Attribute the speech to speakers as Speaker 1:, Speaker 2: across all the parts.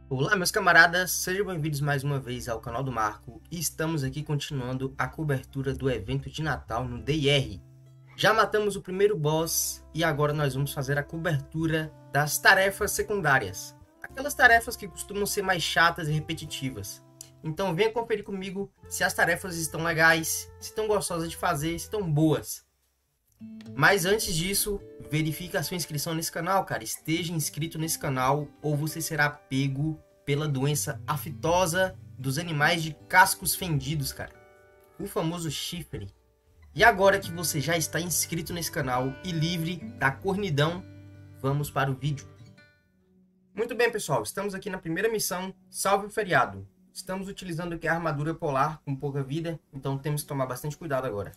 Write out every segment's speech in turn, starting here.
Speaker 1: Olá, meus camaradas, sejam bem-vindos mais uma vez ao canal do Marco e estamos aqui continuando a cobertura do evento de Natal no DR. Já matamos o primeiro boss e agora nós vamos fazer a cobertura das tarefas secundárias, aquelas tarefas que costumam ser mais chatas e repetitivas. Então venha conferir comigo se as tarefas estão legais, se estão gostosas de fazer, se estão boas. Mas antes disso, verifique a sua inscrição nesse canal, cara. Esteja inscrito nesse canal ou você será pego pela doença aftosa dos animais de cascos fendidos, cara. O famoso chifre. E agora que você já está inscrito nesse canal e livre da cornidão, vamos para o vídeo. Muito bem, pessoal. Estamos aqui na primeira missão, Salve o Feriado. Estamos utilizando aqui a armadura polar com pouca vida, então temos que tomar bastante cuidado agora.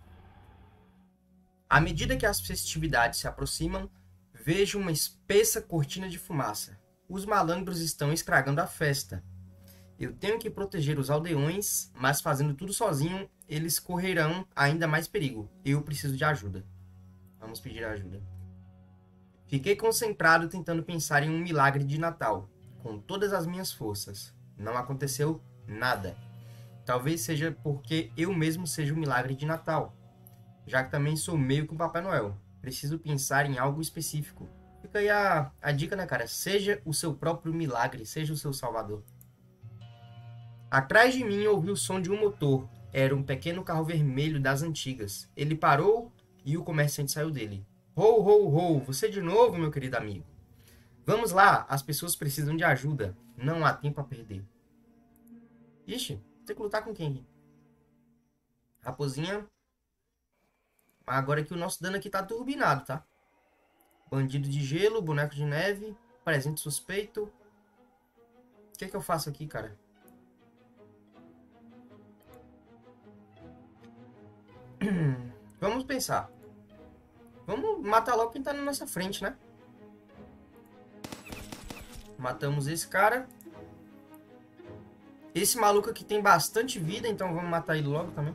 Speaker 1: À medida que as festividades se aproximam, vejo uma espessa cortina de fumaça. Os malandros estão estragando a festa. Eu tenho que proteger os aldeões, mas fazendo tudo sozinho, eles correrão ainda mais perigo. Eu preciso de ajuda. Vamos pedir ajuda. Fiquei concentrado tentando pensar em um milagre de Natal, com todas as minhas forças. Não aconteceu nada. Talvez seja porque eu mesmo seja o milagre de Natal. Já que também sou meio que o Papai Noel. Preciso pensar em algo específico. Fica aí a dica, né, cara? Seja o seu próprio milagre, seja o seu salvador. Atrás de mim ouvi o som de um motor. Era um pequeno carro vermelho das antigas. Ele parou e o comerciante saiu dele. Ho, ho, ho! Você de novo, meu querido amigo. Vamos lá, as pessoas precisam de ajuda. Não há tempo a perder. Ixi, tem que lutar com quem aqui? Raposinha. Agora que o nosso dano aqui tá turbinado, tá? Bandido de gelo, boneco de neve, presente suspeito. O que eu faço aqui, cara? Vamos pensar. Vamos matar logo quem tá na nossa frente, né? Matamos esse cara. Esse maluco aqui tem bastante vida, então vamos matar ele logo também.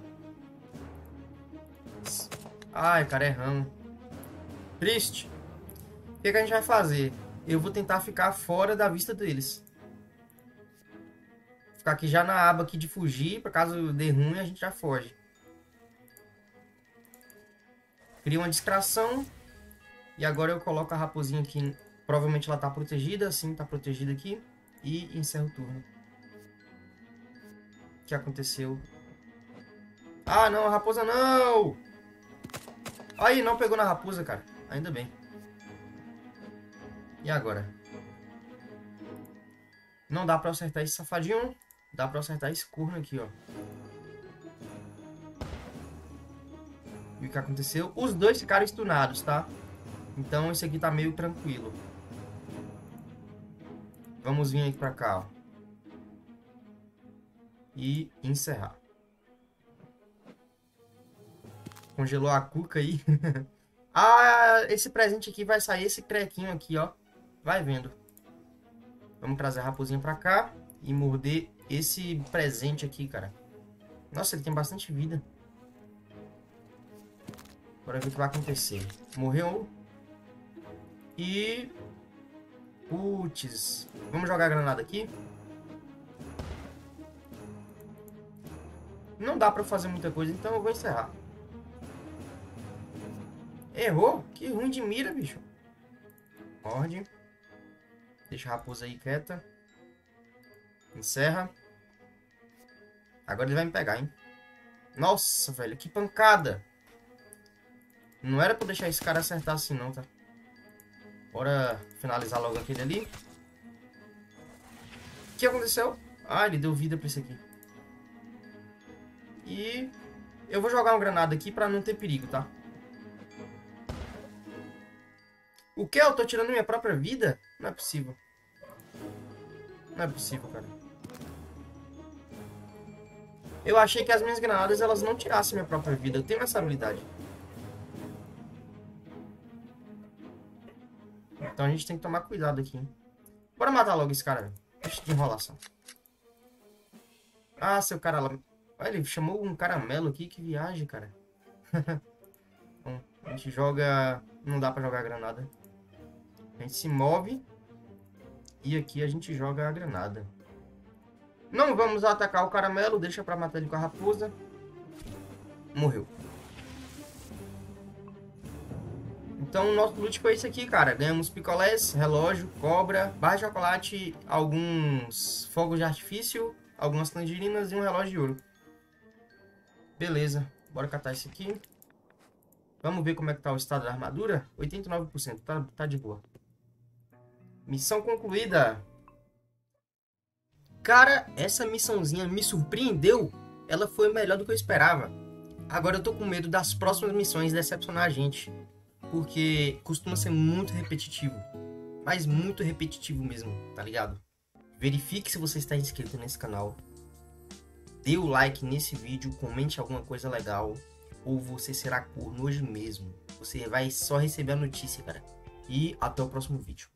Speaker 1: Ai, cara, erramos. Triste. O que a gente vai fazer? Eu vou tentar ficar fora da vista deles. Ficar aqui já na aba aqui de fugir, para caso dê ruim a gente já foge. Cria uma distração. E agora eu coloco a raposinha aqui. Provavelmente ela tá protegida, sim, tá protegida aqui. E encerro o turno. O que aconteceu? Ah, não, a raposa não! Aí, não pegou na raposa, cara. Ainda bem. E agora? Não dá pra acertar esse safadinho. Dá pra acertar esse corno aqui, ó. E o que aconteceu? Os dois ficaram stunados, tá? Então esse aqui tá meio tranquilo. Vamos vir aqui pra cá, ó. E encerrar. Congelou a cuca aí. Ah, esse presente aqui vai sair esse crequinho aqui, ó. Vai vendo. Vamos trazer a raposinha pra cá e morder esse presente aqui, cara. Nossa, ele tem bastante vida. Bora ver o que vai acontecer. Morreu. E... Putz. Vamos jogar a granada aqui. Não dá pra fazer muita coisa, então eu vou encerrar. Errou? Que ruim de mira, bicho. Morde. Deixa a raposa aí quieta. Encerra. Agora ele vai me pegar, hein? Nossa, velho, que pancada. Não era pra deixar esse cara acertar assim, não, tá? Bora finalizar logo aquele ali. O que aconteceu? Ah, ele deu vida pra esse aqui. E... eu vou jogar uma granada aqui pra não ter perigo, tá? O que? Eu tô tirando minha própria vida? Não é possível. Não é possível, cara. Eu achei que as minhas granadas, elas não tirassem minha própria vida. Eu tenho essa habilidade. Então a gente tem que tomar cuidado aqui, hein? Bora matar logo esse cara, velho. Deixa de enrolação. Ah, seu cara lá... Olha, ele chamou um caramelo aqui. Que viagem, cara. Bom, a gente joga... Não dá pra jogar granada. A gente se move E aqui a gente joga a granada. Não vamos atacar o caramelo, deixa pra matar ele com a raposa. Morreu. Então o nosso loot foi esse aqui, cara. Ganhamos picolés, relógio, cobra, barra de chocolate, alguns fogos de artifício, algumas tangerinas e um relógio de ouro. Beleza, bora catar isso aqui. Vamos ver como é que tá o estado da armadura. 89%, tá de boa. Missão concluída. Cara, essa missãozinha me surpreendeu. Ela foi melhor do que eu esperava. Agora eu tô com medo das próximas missões decepcionar a gente. Porque costuma ser muito repetitivo. Mas muito repetitivo mesmo, tá ligado? Verifique se você está inscrito nesse canal. Dê o like nesse vídeo, comente alguma coisa legal. Ou você será corno hoje mesmo. Você vai só receber a notícia, cara. E até o próximo vídeo.